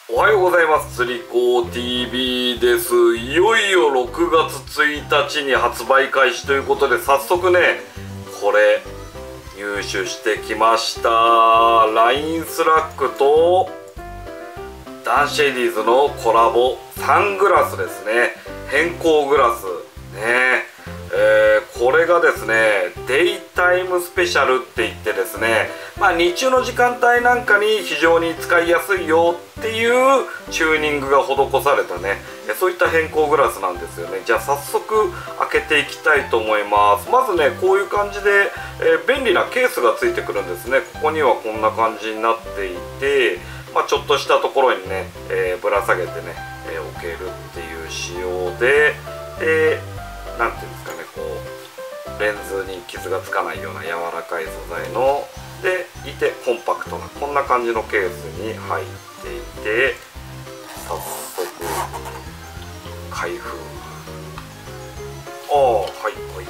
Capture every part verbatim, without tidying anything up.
おはようございます。つりこ ティービー です。いよいよろくがつついたちに発売開始ということで、早速ねこれ入手してきました。 ライン スラックとダンシェイディーズのコラボサングラスですね。変更グラスね、えー、これがですねデイタイムスペシャルって言ってですね、まあ日中の時間帯なんかに非常に使いやすいよっていうチューニングが施されたね、そういった変更グラスなんですよね。じゃあ早速開けていきたいと思います。まずねこういう感じで、えー、便利なケースがついてくるんですね。ここにはこんな感じになっていて、まあ、ちょっとしたところにね、えー、ぶら下げてね、えー、置けるっていう仕様で、でなんていうんですかね、こうレンズに傷がつかないような柔らかい素材のでいてコンパクトなこんな感じのケースに入っていて、早速開封。ああはいはいはいはい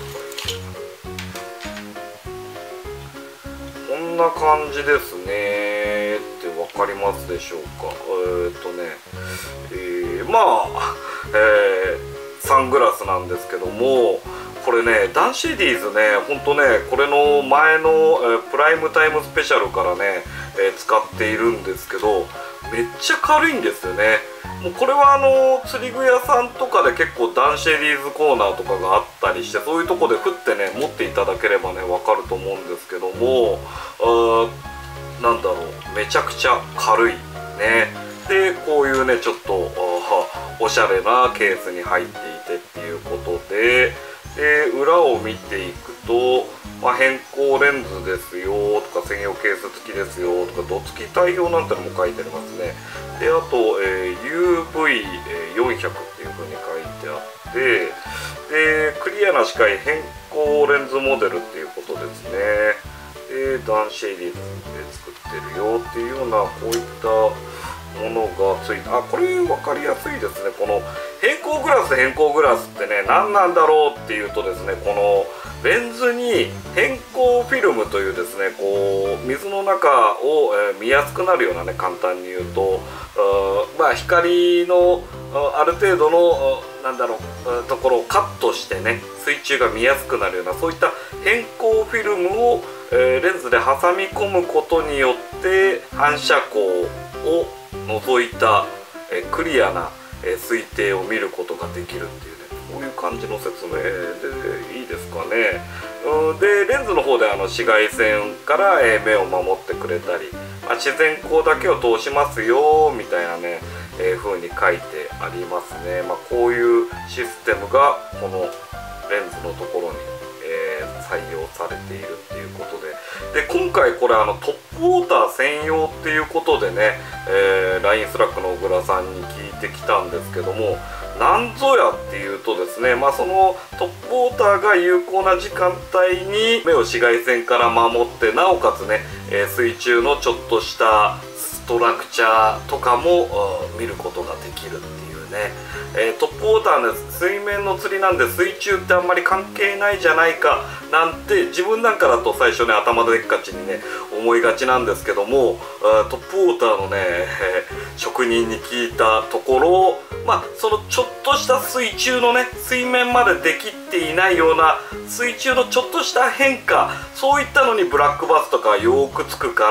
こんな感じですねって分かりますでしょうか。えー、っとね、えー、まあ、えー、サングラスなんですけども、これねダンシェディーズねほんとねこれの前の、えー、プライムタイムスペシャルからね、えー、使っているんですけど、めっちゃ軽いんですよね。もうこれはあの釣り具屋さんとかで結構ダンシェディーズコーナーとかがあったりして、そういうとこで振ってね持っていただければね分かると思うんですけども、あなんだろう、めちゃくちゃ軽いね。でこういうねちょっとおしゃれなケースに入っていてっていうことで、で裏を見ていくと、まあ、変更レンズですよとか専用ケース付きですよとかドツキ対応なんてのも書いてありますね。であと、えー、ユーブイよんひゃく っていう風に書いてあって、でクリアな視界変更レンズモデルっていうことですね。でダンシェイディーズで作ってるよっていうようなこういったものがついて、あこれ分かりやすいですね。この変更グラス変更グラスってね何なんだろうっていうとですね、このレンズに変更フィルムというですねこう水の中を、えー、見やすくなるようなね、簡単に言うとあまあ光のある程度のなんだろうところをカットしてね水中が見やすくなるような、そういった変更フィルムを、えー、レンズで挟み込むことによって反射光を除いた、えー、クリアな、えー、水底を見ることができるっていうね、こういう感じの説明でいいですかね。うんでレンズの方であの紫外線から、えー、目を守ってくれたり、まあ、自然光だけを通しますよみたいなね、えー、風に書いてありますね。まあ、こういうシステムがこのレンズのところに、えー、採用されているっていうことで、で今回これあのトップウォーター専用っていうことでね、えー、ライン スラックの小倉さんに聞いてきたんですけども、なんぞやっていうとですね、まあ、そのトップウォーターが有効な時間帯に目を紫外線から守って、なおかつね、えー、水中のちょっとしたストラクチャーとかも見ることができるっていうね、えー、トップウォーターの水面の釣りなんで水中ってあんまり関係ないじゃないかなんて自分なんかだと最初ね頭でっかちにね思いがちなんですけども、トップウォーターのね、えー、職人に聞いたところ、まあそのちょっとした水中のね水面までできていないような水中のちょっとした変化、そういったのにブラックバスとかよくつくから、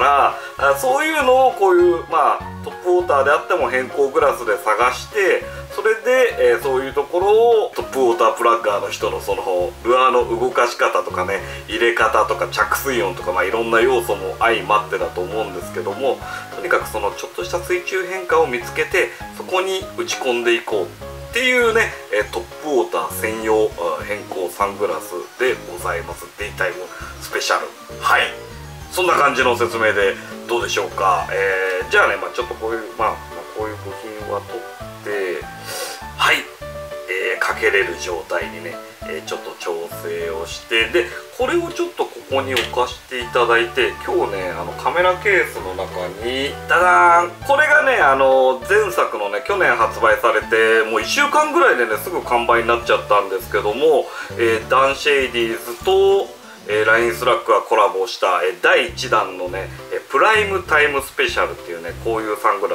あそういうのをこういうまあトップウォーターであっても変更グラスで探して、それで、えー、そういうところをトップウォータープラッガーの人のそのルアーの動かし方とかね入れ方とか着水音とか、まあ、いろんな要素も相まってだと思うんですけども、とにかくそのちょっとした水中変化を見つけてそこに打ち込んでいこうっていうね、えー、トップウォーター専用変更サングラスでございます。デイタイムスペシャル、はい、そんな感じの説明でどうでしょうか。えー、じゃあね、まあ、ちょっとこういうまあ、まあ、こういう部品は取ってはい、えー、かけれる状態にね、えー、ちょっと調整をして、でこれをちょっとここに置かしていただいて、今日ねあのカメラケースの中にダダーン、これがねあの前作のね去年発売されてもういっしゅうかんぐらいでねすぐ完売になっちゃったんですけども、えー、ダンシェイディーズとえー、ライン スラックがコラボした、えー、だいいちだんのね、えー、プライムタイムスペシャルっていうねこういうサングラスです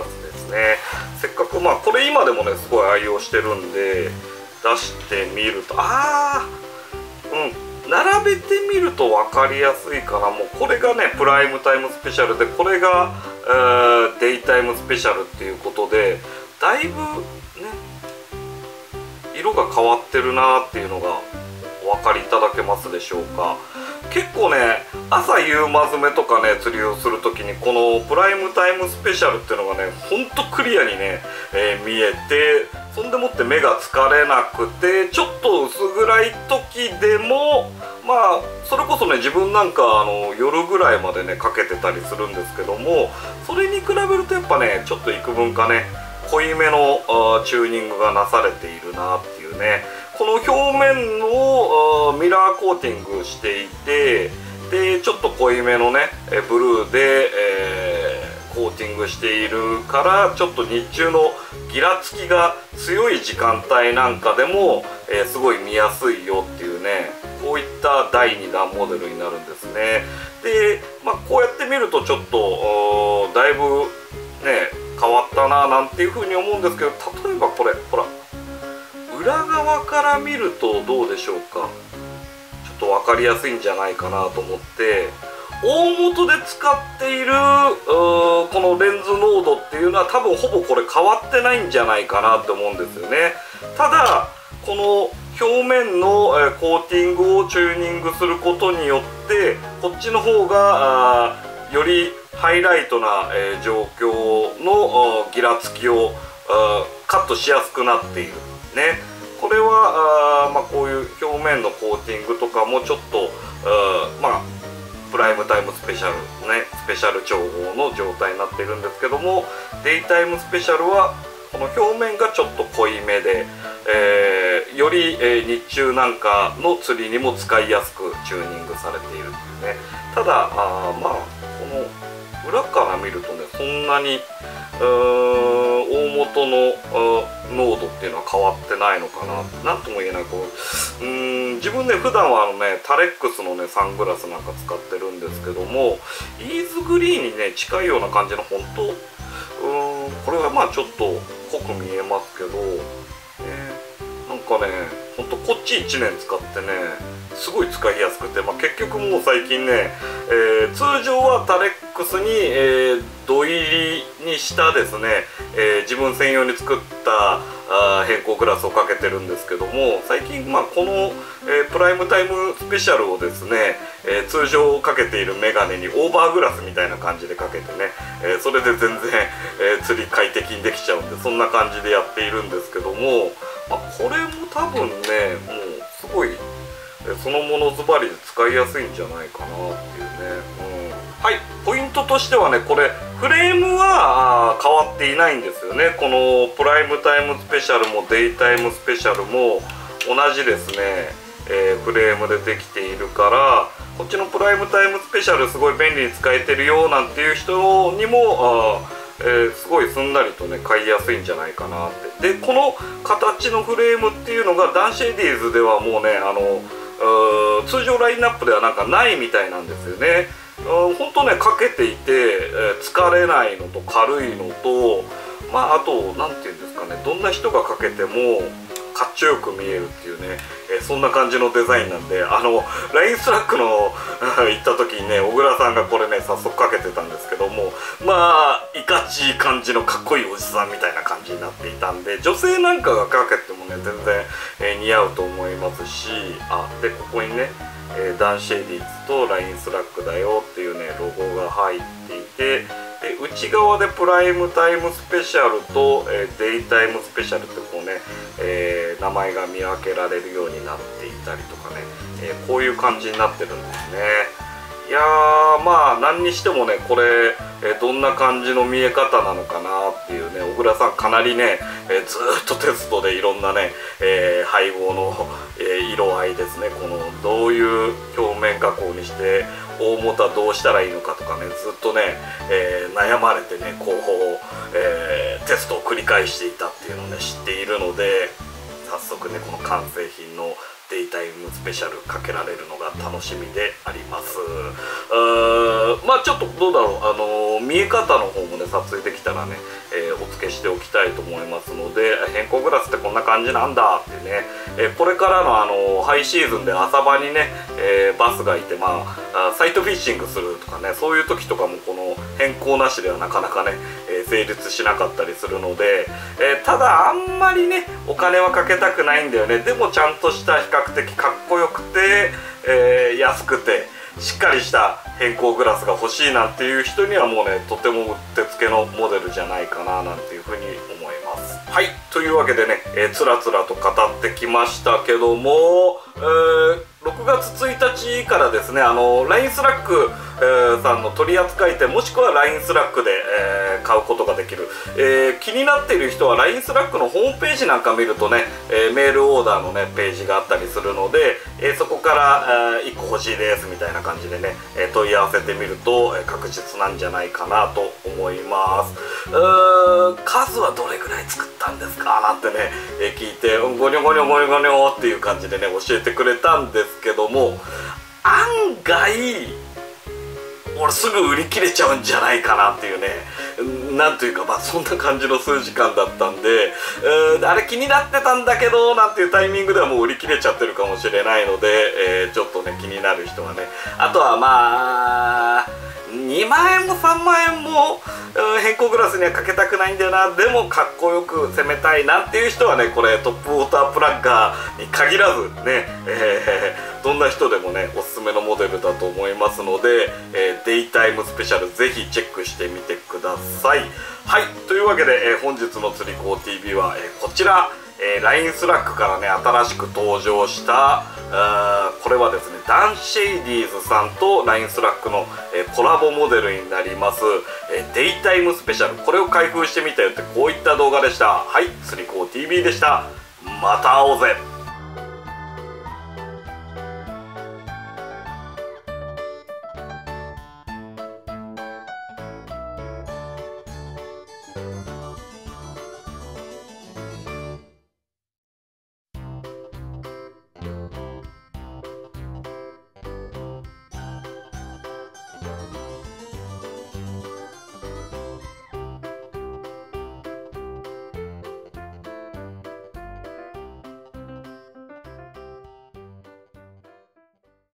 ですね。せっかくまあこれ今でもねすごい愛用してるんで出してみると、あーうん並べてみると分かりやすいかな。もうこれがねプライムタイムスペシャルで、これが、えー、デイタイムスペシャルっていうことで、だいぶね色が変わってるなっていうのがお分かりいただけますでしょうか。結構ね朝夕間詰めとかね釣りをする時にこのプライムタイムスペシャルっていうのがねほんとクリアにね、えー、見えて、そんでもって目が疲れなくて、ちょっと薄暗い時でもまあそれこそね自分なんかあの夜ぐらいまでねかけてたりするんですけども、それに比べるとやっぱねちょっと幾分かね濃いめのあチューニングがなされているなっていうね。この表面をミラーコーティングしていて、でちょっと濃いめのねブルーで、えー、コーティングしているから、ちょっと日中のギラつきが強い時間帯なんかでも、えー、すごい見やすいよっていうね、こういっただいにだんモデルになるんですね。で、まあ、こうやって見るとちょっとだいぶね変わったななんていうふうに思うんですけど、例えばこれほら裏側から見るとどうでしょうか。ちょっと分かりやすいんじゃないかなと思って、大元で使っているこのレンズ濃度っていうのは多分ほぼこれ変わってないんじゃないかなって思うんですよね。ただこの表面のコーティングをチューニングすることによってこっちの方がよりハイライトな状況のギラつきをカットしやすくなっているね。これはあ、まあ、こういう表面のコーティングとかもちょっとまあプライムタイムスペシャルねスペシャル調合の状態になっているんですけども、デイタイムスペシャルはこの表面がちょっと濃いめで、えー、より、えー、日中なんかの釣りにも使いやすくチューニングされているっていうね。ただあまあこの裏から見るとねそんなに大元の濃度っていうのは変わってないのかな、なんとも言えない。こううーん自分ね普段はあのねタレックスのねサングラスなんか使ってるんですけども、イーズグリーンにね近いような感じの本当うーんこれはまあちょっと濃く見えますけど、えー、なんかねほんとこっちいちねん使ってねすごい使いやすくて、まあ、結局もう最近ね、えー、通常はタレックスに、えー、土入りにしたですね、えー、自分専用に作ったあ変更グラスをかけてるんですけども、最近、まあ、この、えー、プライムタイムスペシャルをですね、えー、通常かけているメガネにオーバーグラスみたいな感じでかけてね、えー、それで全然、えー、釣り快適にできちゃうんで、そんな感じでやっているんですけども、まあ、これも多分ねもうすごいそのものズバリで使いやすいんじゃないかなっていうね、うん、はい。ポイントとしてはねこれフレームは変わっていないんですよね。このプライムタイムスペシャルもデイタイムスペシャルも同じですね、えー、フレームでできているから、こっちのプライムタイムスペシャルすごい便利に使えてるよなんていう人にもあえー、すごいすんなりとね買いやすいんじゃないかなって。でこの形のフレームっていうのがダンシェディーズではもうねあの通常ラインナップではなんかないみたいなんですよね。ほんとねかけていて、えー、疲れないのと軽いのと、まああと何て言うんですかね、どんな人がかけてもかっちょよく見えるっていうね、えー、そんな感じのデザインなんで、あの ライン スラックの行った時にね小倉さんがこれね早速かけてたんですけども、まあいかちい感じのかっこいいおじさんみたいな感じになっていたんで、女性なんかがかけてもね全然、えー、似合うと思いますし、あでここにね、えー、ダンシェディーズと ライン スラックだよっていうねロゴが入っていて、で内側でプライムタイムスペシャルと、えー、デイタイムスペシャルってこうね、えー、名前が見分けられるようになっていたりとかね、えー、こういう感じになってるんですね。いやーまあ何にしてもねこれ、えー、どんな感じの見え方なのかなっていうね、小倉さんかなりね、えー、ずーっとテストでいろんなね、えー、配合の、えー、色合いですね、このどういう表面加工にして大元はどうしたらいいのかとかねずっとね、えー、悩まれてねこう、えー、テストを繰り返していたっていうのをね知っているので、早速ねこの完成品のデイタイムスペシャルかけられるのが楽しみであります。うーまあちょっとどうだろう、あのー、見え方の方もね撮影できたらね、えー、お付けしておきたいと思いますので、変更グラスってこんな感じなんだってね、えー、これからの、あのー、ハイシーズンで浅場にね、えー、バスがいて、まあサイトフィッシングするとかね、そういう時とかもこの変更なしではなかなかね、えー、成立しなかったりするので、えー、ただあんまりねお金はかけたくないんだよね。でもちゃんとした比較的かっこよくて、えー、安くてしっかりした変更グラスが欲しいなんていう人にはもうねとてもうってつけのモデルじゃないかななんていうふうに思います。はい、というわけでね、えー、つらつらと語ってきましたけども、えー、ろくがつついたちからですね、あの ライン スラック、えー、さんの取扱店もしくは ライン スラックで、えー、買うことができる、えー、気になっている人は ライン スラックのホームページなんか見るとね、えー、メールオーダーのねページがあったりするので、えー、そこから、えー、いっこ欲しいですみたいな感じでね、えー、問い合わせてみると、えー、確実なんじゃないかなと思います。うーん、数はどれぐらい作ったんですかなんてね、えー、聞いてゴニョゴニョゴニョゴニョっていう感じでね教えてくれたんですけども、案外俺すぐ売り切れちゃうんじゃないかなっていうね、なんというかまあそんな感じの数時間だったんで、うーんあれ気になってたんだけどなんていうタイミングではもう売り切れちゃってるかもしれないので、えー、ちょっとね気になる人はね、あとはまあにまんえんもさんまんえんも、うん、変更グラスにはかけたくないんだよな、でもかっこよく攻めたいなっていう人はねこれトップウォータープラッガーに限らずね、えー、どんな人でもねおすすめのモデルだと思いますので、えー、デイタイムスペシャルぜひチェックしてみてください。はい、というわけで、えー、本日の釣り子 ティーブイ は、えー、こちら、えー、ライン スラックからね新しく登場したあこれはですねダンシェイディーズさんと ライン スラックの、えー、コラボモデルになります、えー、デイタイムスペシャル、これを開封してみたよってこういった動画でした。はい、釣り子 ティーブイ でした。また会おうぜ。